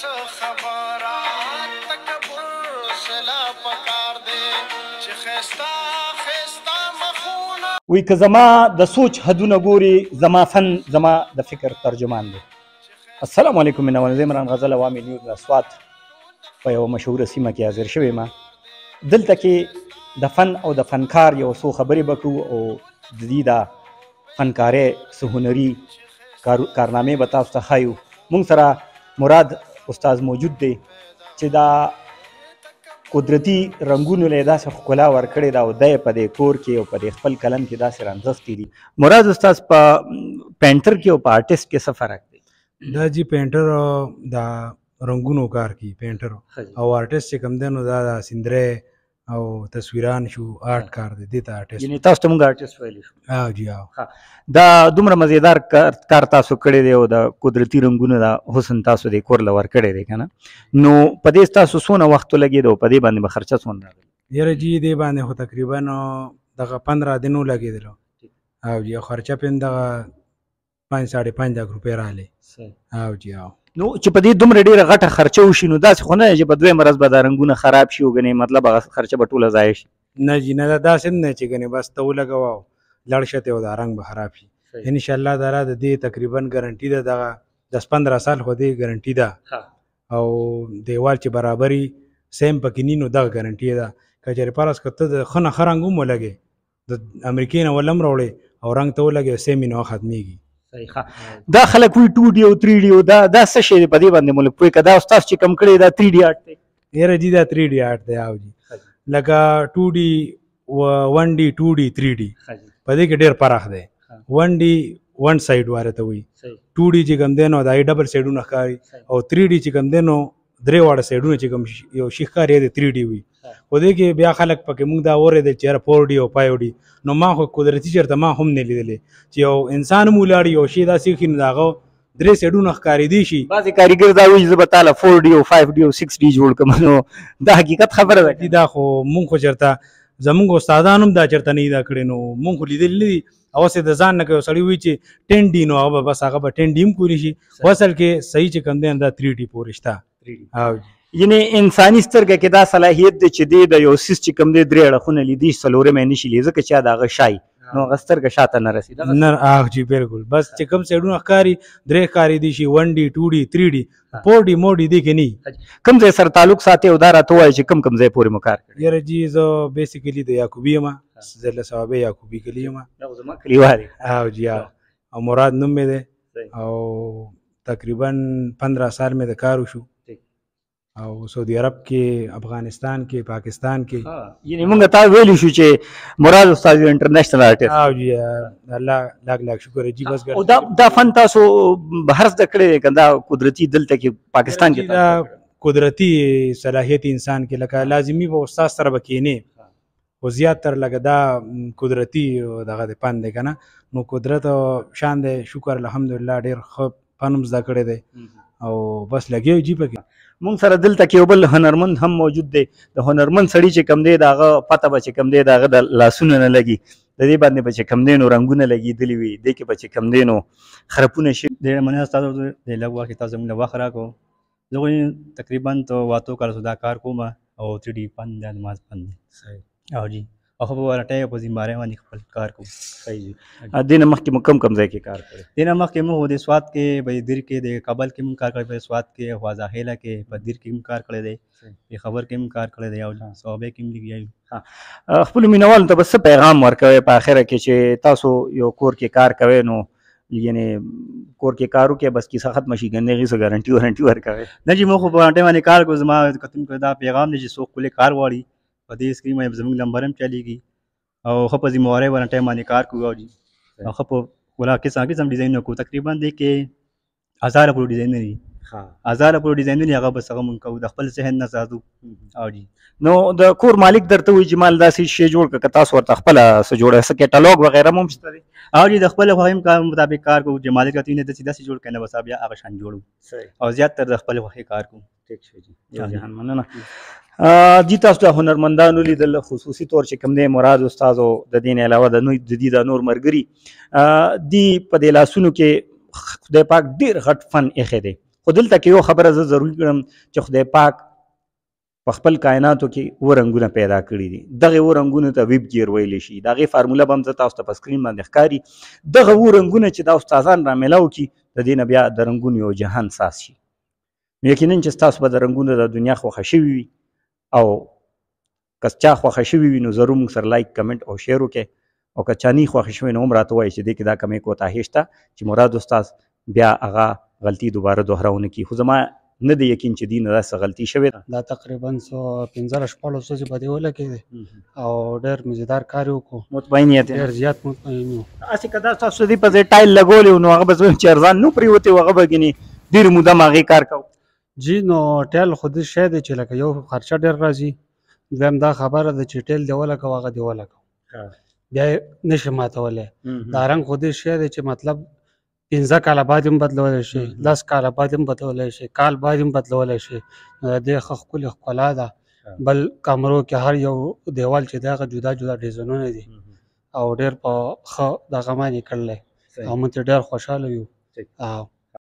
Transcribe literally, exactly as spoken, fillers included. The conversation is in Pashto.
وی که زما د سوچ حدونه ګوري زما فن زما د فکر ترجمان دی. السلام علیکم مینوال، زه عمران غزل عوامي نیوز د اسوات په یوه مشهوره سیمه کې حاضر شوی یم. دلته کې د فن او د فنکار یو څو خبرې به کوو او د دې د فنکارۍ څه هنري کارنامې به تاسو ته ښایو. موږ سره مراد استاد موجود دی چې دا قدرتي رنګونو له داسې ښکلا ورکړې ده او دی په دې کور کې او په دې خپل قلم کې داسې رانغښتي دي. مراد استاد په پینټر کې او په آرټسټ کې څه فرق دی؟ دا جی پینټر دا رنګونو کار کوي، پینټر او آرټسټ چې کوم دی نو دا د سندرې او تصویران شو آرټ کار دی، دې ته آرټسټ. یعنې تاسو ته موږ آرټسټ ویلی شو؟ ها جی ها. دا دومره مزیدار کار تاسو کړی دی او د قدرتي رنګونو د حسن تاسو د کور له ورکړی دی که نه، نو په دې ستاسو څونه وخت ولګېد او په دې باندې به خرچه څونه راغله؟ یاره جی دې باندې خو تقریبا دغه پندره دن ولګېدلو او جی خرچه پې هم دغه پنځ ساړه پنځ لک روپۍ راغلې. او جی او نو چې په دې دومره ډېره غټه خرچه وشي نو داسې خو نه دی چې په دویمه ورځ به دا رنګونه خراب شي او ګنې مطلب هغه خرچه به ټوله ضایع شي؟ نه جی نه، داسې هم نه چې ګنې بس ته ولګوه لړ شته او دا رنګ به خراب شي. انشاءالله تعالی د دې تقریبا ګارنټي ده، دغه دس پندره سال خو دې ګارنټي ده او دیوال چې برابري سیم پکې ني نو دغه ګارنټي ده. که چېرې فرض کړه ته د ښه نه ښه رنګ هم ولګې د امریکې نه ول هم راوړې او رنګ ته ولګې سیم یې نو ختمېږي. دا خلک وایي ټو ډي او تھری ډي او دا دا څه شی دی په دې باندې ملک پوهې که دا ستاسو چې کم کړی دا تھری ډي آرټ دی؟ یاره جي دا تھری ډي آرټ دی. او جي لکه ټو ډي ون ډي ټو ډي تھری ډي په دې کې ډېر فرق دی. ون ډي ون سایډ واره ته وایي، ټو ډي چې کوم دی نو دا یې ډبل سایډونه ښکاري او تھری ډي چې کوم دی نو درې واړه سایډونه چې کوم یو شي ښکاري دی تھری ډي وي. خو دې کې بیا خلک پکې موږ دا اورېدل چې یاره فور ډي او فایو ډي، نو ما خو قدرتي چېرته ما هم نه لیدلې چې یو انسان هم ولاړ یو شی داسې ایښي نو د هغه درې سایډونه ښکارېدی شي. بعضې کاریګر دا وایي زه به تاله فور ډي او فایو ډي او سکس ډي جوړ کړم، نو دا حقیقت خبره ده؟ دا خو مونږ خو چېرته زمونږ استادان هم دا چېرته نه دي دا کړی، نو مونږ خو لیدلي نه دي. اوسې د ځان نه که یو سړی وایي چې ټین ډي نو هغه به بس هغه به ټین ډي هم کولی شي، خو اصل کې صحیح چې کوم دی دا تھری ډي پورې شته. یعنې انساني سترګه کې دا صلاحیت دی چې دی د یو سیس چې کوم دی درې اړخونه لیدي څلورم یې نشي لیدی، ځکه چې د هغه شای نو هغه سترګه شاته نه رسي نه. اخ جی بالکل، بس چې کوم سایډونه ښکاري درې ښکارېدی شي، ون ډي ټو ډي تھری ډي فور ډي مور ډي دې کې نه. کوم ځای سره تعلق ساتي او دا راته ووایي چې کوم کوم ځای پورې مو کار کړی؟ یاره جي زه بیسیکلي د یعقوبي یم، زه له صوابۍ یعقوبي کلي یم. زما کلیوال او جی او مراد نوم مې دی او تقریبا پندره سال مې د کار وشو او سعودي عرب کې، افغانستان کې، پاکستان کې. یعنې موږ تا ویلی شو چې مراد استاد یو انټرنیشنل آرټسټ. او جی الله لاک لاک شکر جی. بس او دا دا فن تاسو بهر زده کړی دی که دا قدرتي دلته کې پاکستان کې؟ دا قدرتي صلاحیت انسان کې لکه لازمي به استاد سره به کښېنې خو زیاتره لکه دا قدرتي دغه د فن دی که نه، نو قدرت شان دی شکر الحمدلله ډېر ښه فن هم زده کړی دی او بس لګیا جي پکې. مونږ سره دلته کې یو بل هنرمند هم موجود دی. د هنرمند سړي چې کوم دی د هغه پته به چې کوم دی د هغه د لاسونه نه لګي، د دې باندې به چې کوم دی نو رنګونه لګېدلي وي، دې کې به چې کوم دی نو خرپونه شي. ډېره مننه ستاسو د لږ وخت کې تاسو زموږ له وخت راکړو. زه غواړم تقریبا ته واتو کاله دا کار کوم او تھری ډي فن دی نماز فن دی. او جي او خو په ورټۍ او په ذمهوارۍ باندې خپل کار کوو. دې نه مخکې مو کوم کوم ځای کې کار کړی؟ دې نه مخکې موږ د سوات کې، په دیر کې، د کابل کې موږ کار کړی، په سوات کې، خوازاخیله کې، په دیر کې موږ کار کړی دی، په خبر کې موږ کار کړی دی او صوابۍ کې هم لګیا یو. خپلو مینوالو ته به څه پیغام ورکوئ په اخره کې چې تاسو یو کور کې کار کوئ نو یعنې کور کې کار وکړئ بس کیسه ختمه شي، ګنې هغې څه ګارنټي وارنټي ورکوئ؟ نه جي موږ خو په ورټۍ باندې کار کوو. زما کتونکو دا پیغام دی چې څوک ښکلی کار غواړي په دې سکرین باندې زموږ نمبر هم چلیږي او ښه په ذمهوارۍ ورټۍ باندې کار کوو. او جي او ښه په ښکلا قسم قسم ډیزاینونه کوو. تقریبا دې کې هزاره پورې ډیزاینونه دي، هزاره پورې ډیزاینونه هغه بس هغه موږ کوو، د خپل ذهن نه ساتو. او جي نو د کور مالک درته وایي چې مال داسې شی جوړ کړه که تاسو ورته خپله څه جوړه څه کیټالوګ وغیره هم شته دی؟ او جي د خپل خوښۍ کار مطابق کار کوو چې مالک راته ویني داسې داسې جوړ کړه نو بس بیا هغه شان جوړو او زیاتره د خپل خوښۍ کار کوو. ټیک شو جي، جهان مننه. جی تاسو د هنرمندانو لیدل خصوصي طور چې کوم دی مراد استاد او د دې نه علاوه د دې د نور مرګري دی په دې لاسونو کې خدای پاک ډېر غټ فن ایښی دی خو دلته کې یو خبره زه ضروري کړم چې خدای پاک په خپل کائناتو کې اووه رنګونه پیدا کړي دي. دغه اووه رنګونو ته ویب ګیر ویلی شي. د هغې فارموله به هم زه تاسو ته په سکرین باندې ښکاري. دغه اووه رنګونه چې دا استادان رامیلاو کړي د دې نه بیا د رنګونو یو جهان ساز شي. یقینا چې ستاسو به د رنګونو د دنیا خوښه شوي وي او که چا خوښه شوي وي نو ضرور موږ سره لایک کمنټ او شیر وکړئ او که چا نه خوښه شوی نو هم راته ووایي چې دې کې دا کمې کوتاهي شته چې مراد استاد بیا هغه غلطي دوباره دوهراونه کړي. خو زما نه دی یقین چې دې نه داسې غلطي شوې ده. دا تقریبا څو پنځلس شپاړس ورځې په دې ولګېدې او ډېر مزیدار کار یې وکړو. مطمئن یې ډېر زیات مطمئن یو. هسې که دا تاسو دې په ځای ټایل لګولی نو هغه به زه وایم چې ارزان نه پرېوتې و هغه به ګینې ډېرې موده م هغې کار کوو. جی نو ټایل خو دې شی دی چې لکه یو خرچه ډېر راځي، دویم دا خبره ده چې ټایل دې ولګوه هغه دې ولګوه بیا یې نه شي ماتولی. دا رنګ خو دې شی دی چې مطلب پنځه کاله بعد هم بدلولی شي، لس کاله بعد هم بدلولی شي، کال بعد هم بدلولی شي. نو د دې ښه ښکلې ښکلا ده. بل کمرو کې هر یو دیوال چې دی هغه جدا جدا ډیزاینونه دي او ډېر په ښه دغه باندې کړلی او موږ ترې ډېر خوشحاله یو.